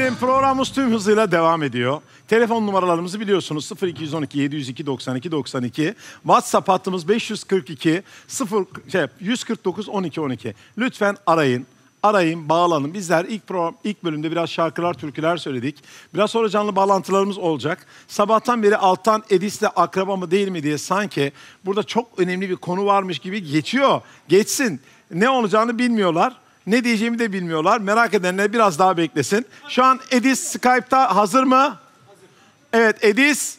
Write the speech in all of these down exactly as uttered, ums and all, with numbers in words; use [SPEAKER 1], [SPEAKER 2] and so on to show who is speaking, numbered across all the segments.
[SPEAKER 1] Efendim programımız tüm hızıyla devam ediyor. Telefon numaralarımızı biliyorsunuz sıfır iki on iki yedi yüz iki doksan iki doksan iki. WhatsApp hattımız beş yüz kırk iki sıfır şey yüz kırk dokuz on iki on iki. Lütfen arayın. Arayın, bağlanın. Bizler ilk program, ilk bölümde biraz şarkılar, türküler söyledik. Biraz sonra canlı bağlantılarımız olacak. Sabahtan beri alttan Edis'le akraba mı değil mi diye sanki burada çok önemli bir konu varmış gibi geçiyor. Geçsin. Ne olacağını bilmiyorlar. Ne diyeceğimi de bilmiyorlar. Merak edenler biraz daha beklesin. Şu an Edis Skype'ta hazır mı? Hazır. Evet Edis.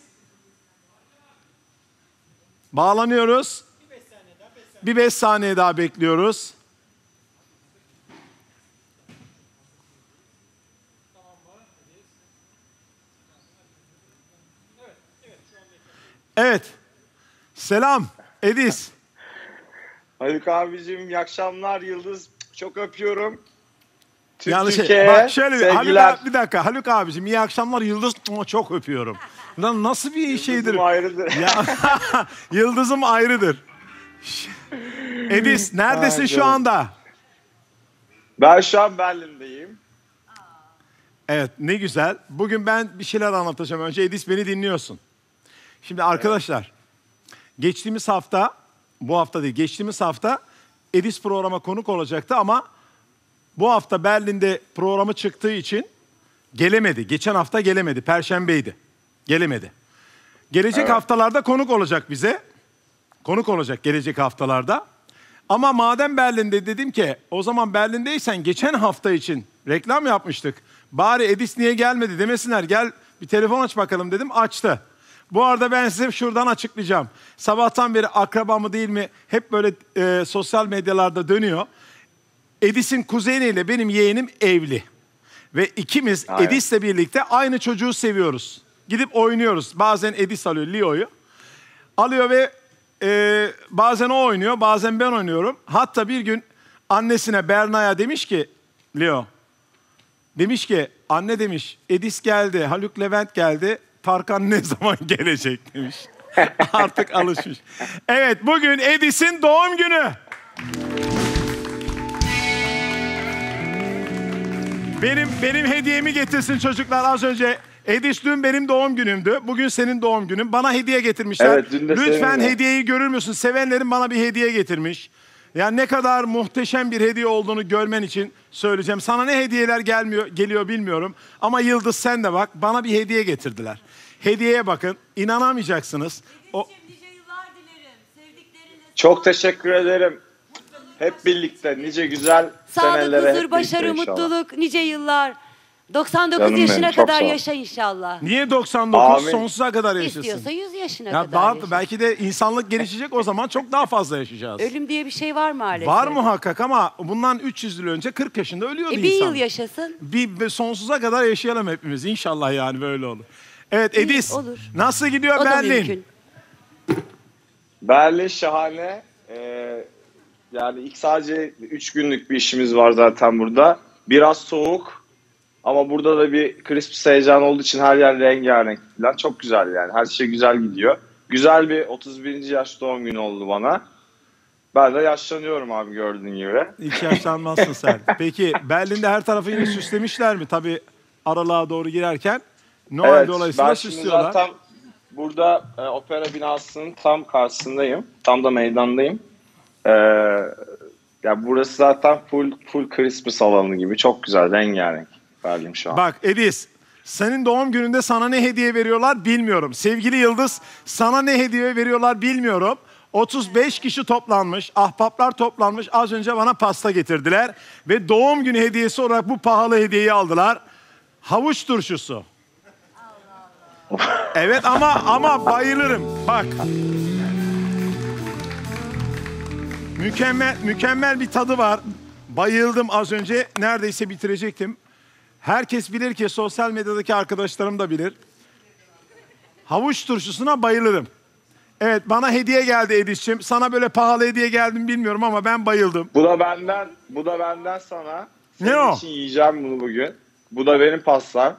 [SPEAKER 1] Bağlanıyoruz. Bir beş saniye daha, beş saniye. Bir beş saniye daha bekliyoruz. Evet. Selam Edis.
[SPEAKER 2] Haluk abicim iyi akşamlar. Yıldız çok öpüyorum. Tüm
[SPEAKER 1] Yani
[SPEAKER 2] Türkiye'ye
[SPEAKER 1] şey, bak şöyle bir, Haluk
[SPEAKER 2] sevgiler.
[SPEAKER 1] abi, bir dakika Haluk abicim iyi akşamlar Yıldız çok öpüyorum. Lan nasıl bir şeydir?
[SPEAKER 2] Yıldızım ayrıdır.
[SPEAKER 1] Ya, Yıldızım ayrıdır. Edis neredesin
[SPEAKER 2] Ay,
[SPEAKER 1] şu anda?
[SPEAKER 2] Ben şu an Berlin'deyim.
[SPEAKER 1] Evet ne güzel. Bugün ben bir şeyler anlatacağım. Önce Edis beni dinliyorsun. Şimdi arkadaşlar evet. Geçtiğimiz hafta, bu hafta değil geçtiğimiz hafta Edis programa konuk olacaktı ama bu hafta Berlin'de programı çıktığı için gelemedi. Geçen hafta gelemedi. Perşembeydi. Gelemedi. Gelecek evet. haftalarda konuk olacak bize. Konuk olacak gelecek haftalarda. Ama madem Berlin'de dedim ki o zaman Berlin'deysen geçen hafta için reklam yapmıştık. Bari Edis niye gelmedi demesinler. Gel bir telefon aç bakalım dedim. Açtı. Bu arada ben size şuradan açıklayacağım. Sabahtan beri akraba mı değil mi hep böyle e, sosyal medyalarda dönüyor. Edis'in kuzeniyle benim yeğenim evli. Ve ikimiz Aynen. Edis'le birlikte aynı çocuğu seviyoruz. Gidip oynuyoruz. Bazen Edis alıyor Leo'yu. Alıyor ve e, bazen o oynuyor, bazen ben oynuyorum. Hatta bir gün annesine Berna'ya demiş ki, Leo, demiş ki anne demiş Edis geldi, Haluk Levent geldi, Tarkan ne zaman gelecek demiş. Artık alışmış. Evet bugün Edis'in doğum günü. Benim benim hediyemi getirsin çocuklar az önce. Edis dün benim doğum günümdü. Bugün senin doğum günün. Bana hediye getirmişler. Evet, dün de lütfen hediyeyi görür müsün? Sevenlerim bana bir hediye getirmiş. Yani ne kadar muhteşem bir hediye olduğunu görmen için söyleyeceğim. Sana ne hediyeler gelmiyor, geliyor bilmiyorum. Ama Yıldız sen de bak bana bir hediye getirdiler. Hediyeye bakın. İnanamayacaksınız. O...
[SPEAKER 3] Nice yıllar dilerim. Sevdiklerinle...
[SPEAKER 2] Çok teşekkür ederim. Hep birlikte nice güzel
[SPEAKER 3] Sağlık,
[SPEAKER 2] senelere
[SPEAKER 3] huzur, başarı, mutluluk, nice yıllar. doksan dokuz
[SPEAKER 2] Canım
[SPEAKER 3] yaşına
[SPEAKER 2] benim,
[SPEAKER 3] kadar yaşa inşallah.
[SPEAKER 1] Niye doksan dokuz?
[SPEAKER 2] Amin.
[SPEAKER 1] Sonsuza kadar yaşasın.
[SPEAKER 3] İstiyorsa yüz yaşına
[SPEAKER 1] ya
[SPEAKER 3] kadar
[SPEAKER 1] daha,
[SPEAKER 3] yaşasın.
[SPEAKER 1] belki de insanlık gelişecek o zaman çok daha fazla yaşayacağız.
[SPEAKER 3] Ölüm diye bir şey var maalesef.
[SPEAKER 1] Var muhakkak ama bundan üç yüz yıl önce kırk yaşında ölüyordu
[SPEAKER 3] e,
[SPEAKER 1] insan.
[SPEAKER 3] Bir yıl yaşasın.
[SPEAKER 1] Bir, bir sonsuza kadar yaşayalım hepimiz. İnşallah yani böyle olur. Evet Edis,
[SPEAKER 3] İyi, olur.
[SPEAKER 1] Nasıl gidiyor
[SPEAKER 3] o
[SPEAKER 1] Berlin?
[SPEAKER 2] Berlin şahane. Ee, yani ilk sadece üç günlük bir işimiz var zaten burada. Biraz soğuk ama burada da bir Christmas heyecan olduğu için her yer rengarenk falan. Çok güzel yani. Her şey güzel gidiyor. Güzel bir otuz birinci yaş doğum günü oldu bana. Ben de yaşlanıyorum abi gördüğün gibi.
[SPEAKER 1] Hiç yaşlanmazsın sen. Peki Berlin'de her tarafı yine süslemişler mi? Tabii aralığa doğru girerken. Noel
[SPEAKER 2] evet,
[SPEAKER 1] dolayısıyla
[SPEAKER 2] ben
[SPEAKER 1] süslüyorlar.
[SPEAKER 2] zaten burada e, opera binasının tam karşısındayım. Tam da meydandayım. Ee, ya burası zaten full full Christmas alanı gibi. Çok güzel, rengarenk Berlin şu an.
[SPEAKER 1] Bak Edis, senin doğum gününde sana ne hediye veriyorlar bilmiyorum. Sevgili Yıldız, sana ne hediye veriyorlar bilmiyorum. otuz beş kişi toplanmış, ahbaplar toplanmış. Az önce bana pasta getirdiler. Ve doğum günü hediyesi olarak bu pahalı hediyeyi aldılar. Havuç turşusu. Evet ama ama bayılırım. Bak. Mükemmel mükemmel bir tadı var. Bayıldım az önce. Neredeyse bitirecektim. Herkes bilir ki sosyal medyadaki arkadaşlarım da bilir. Havuç turşusuna bayılırım. Evet bana hediye geldi Edis'ciğim. Sana böyle pahalı hediye geldi mi bilmiyorum ama ben bayıldım.
[SPEAKER 2] Bu da benden, bu da benden sana. Senin
[SPEAKER 1] ne o?
[SPEAKER 2] için yiyeceğim bunu bugün. Bu da benim pastam.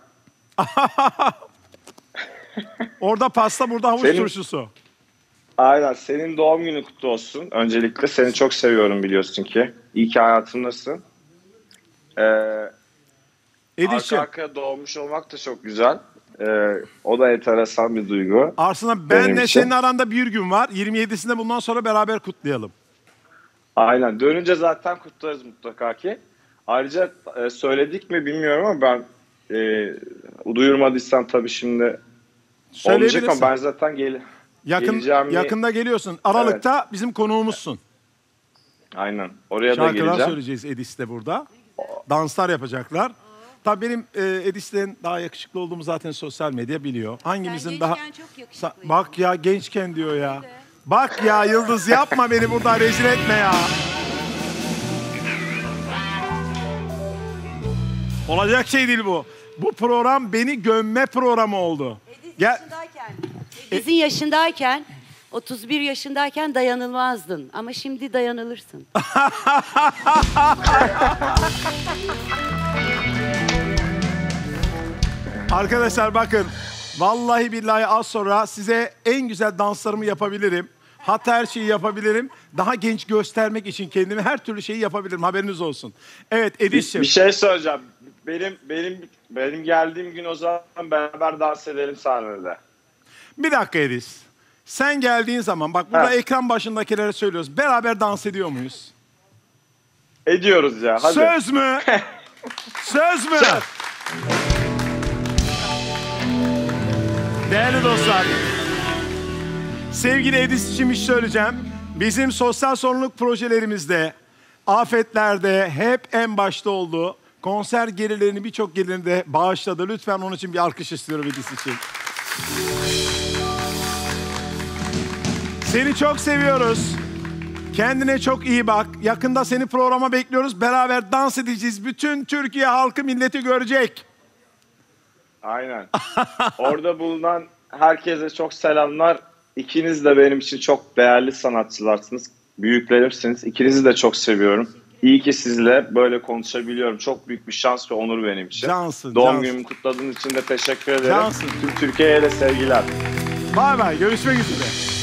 [SPEAKER 1] Orada pasta, burada havuç
[SPEAKER 2] Senin...
[SPEAKER 1] turşusu.
[SPEAKER 2] Aynen. Senin doğum günün kutlu olsun. Öncelikle seni çok seviyorum biliyorsun ki. İyi ki hayatımdasın. Ee,
[SPEAKER 1] Ediş'ciğim.
[SPEAKER 2] Arka arkaya doğmuş olmak da çok güzel. Ee, o da enteresan bir duygu.
[SPEAKER 1] Arslan
[SPEAKER 2] Benim
[SPEAKER 1] benle
[SPEAKER 2] için.
[SPEAKER 1] senin aranda bir gün var. yirmi yedisinde bundan sonra beraber kutlayalım.
[SPEAKER 2] Aynen. Dönünce zaten kutlarız mutlaka ki. Ayrıca e, söyledik mi bilmiyorum ama ben e, duyurmadıysam tabii şimdi olmayacak
[SPEAKER 1] Söyleyebilirsin.
[SPEAKER 2] ama ben zaten gel
[SPEAKER 1] Yakın,
[SPEAKER 2] geleceğim.
[SPEAKER 1] yakında geliyorsun. Aralıkta bizim konuğumuzsun.
[SPEAKER 2] Aynen. Oraya da
[SPEAKER 1] Şarkılar
[SPEAKER 2] geleceğim.
[SPEAKER 1] söyleyeceğiz Edis'le burada. Danslar yapacaklar. Tabii benim e, Edis'ten daha yakışıklı olduğumu zaten sosyal medya biliyor. Hangimizin
[SPEAKER 3] Sen
[SPEAKER 1] daha...
[SPEAKER 3] gençken çok
[SPEAKER 1] Sa-
[SPEAKER 3] yakışıklıydın.
[SPEAKER 1] Bak ya gençken diyor ya. Bak ya Yıldız yapma beni burada rezil etme ya. Olacak şey değil bu. Bu program beni gömme programı oldu.
[SPEAKER 3] Ediz
[SPEAKER 1] Gel.
[SPEAKER 3] yaşındayken, Ediz'in yaşındayken, otuz bir yaşındayken dayanılmazdın. Ama şimdi dayanılırsın.
[SPEAKER 1] Arkadaşlar bakın. Vallahi billahi az sonra size en güzel danslarımı yapabilirim. Hatta her şeyi yapabilirim. Daha genç göstermek için kendimi her türlü şeyi yapabilirim. Haberiniz olsun. Evet
[SPEAKER 2] Bir,
[SPEAKER 1] Edis'ciğim.
[SPEAKER 2] bir şey söyleyeceğim. Benim benim benim geldiğim gün o zaman beraber dans edelim sahnede.
[SPEAKER 1] Bir dakika Edis. Sen geldiğin zaman bak burada
[SPEAKER 2] Ha.
[SPEAKER 1] ekran başındakilere söylüyoruz. Beraber dans ediyor muyuz?
[SPEAKER 2] Ediyoruz ya. Hadi.
[SPEAKER 1] Söz mü? Söz mü?
[SPEAKER 2] Söz.
[SPEAKER 1] Değerli dostlar. Sevgili Edis için bir şey söyleyeceğim. Bizim sosyal sorumluluk projelerimizde, afetlerde hep en başta oldu. Konser gelirlerini birçok gelirini de bağışladı. Lütfen onun için bir alkış istiyorum Edis için. Seni çok seviyoruz. Kendine çok iyi bak. Yakında seni programa bekliyoruz. Beraber dans edeceğiz. Bütün Türkiye halkı milleti görecek.
[SPEAKER 2] Aynen. Orada bulunan herkese çok selamlar. İkiniz de benim için çok değerli sanatçılarsınız. Büyüklerimsiniz. İkinizi de çok seviyorum. İyi ki sizle böyle konuşabiliyorum. Çok büyük bir şans ve onur benim için.
[SPEAKER 1] Cansın,
[SPEAKER 2] Doğum
[SPEAKER 1] cansın.
[SPEAKER 2] günümü kutladığın için de teşekkür ederim.
[SPEAKER 1] Cansın.
[SPEAKER 2] Tüm Türkiye'ye de sevgiler.
[SPEAKER 1] Bay bay. Görüşmek üzere.